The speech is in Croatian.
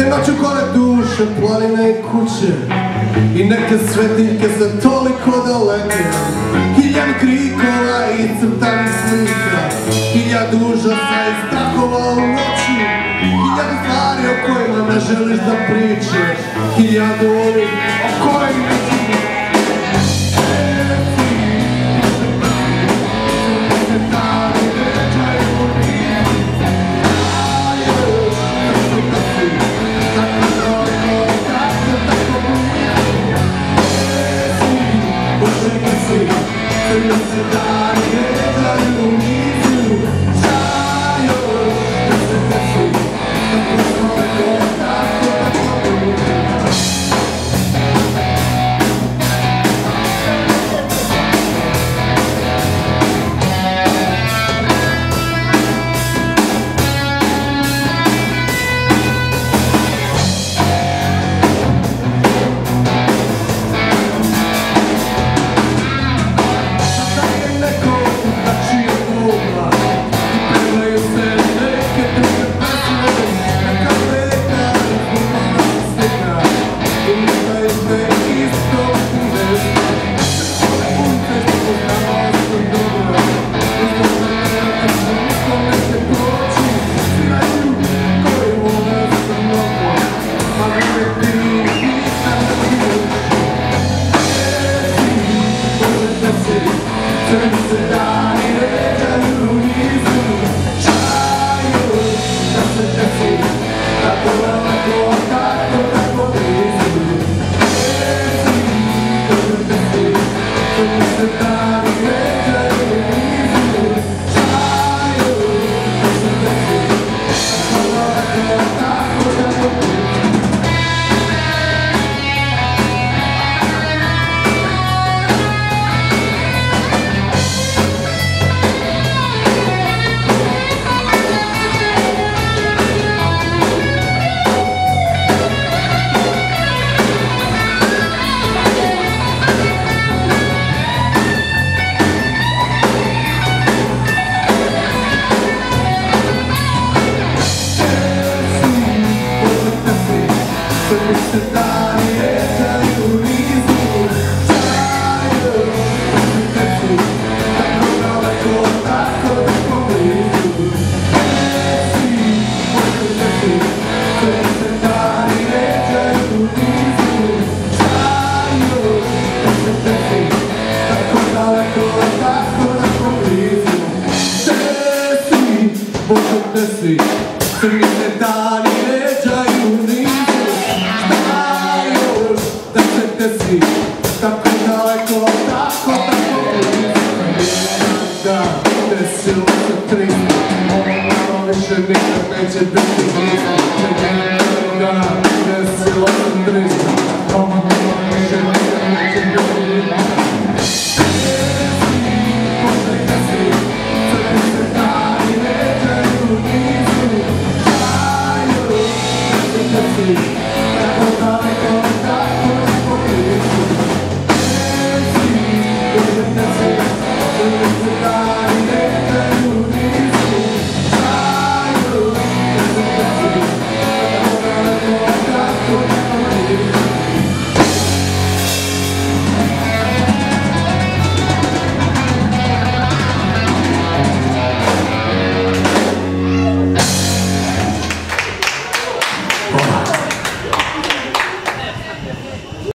noću gore duše, planine i kuće i neke svetiljke se toliko daleke. Hiljadu krikova i crtanih slika, hiljadu užasa i strahova u noći, hiljadu stvari o kojima ne želiš da pričaš, hiljadu onih o kojima ne čuvaš. Crni se dani ređaju nizu, šta još da se desi, tako daleko, tako blizu. Jedan dan desilo se 300, ono više nikad neće biti blizu. Jedan dan desilo se 300, ono više nikad neće biti blizu. Thank you.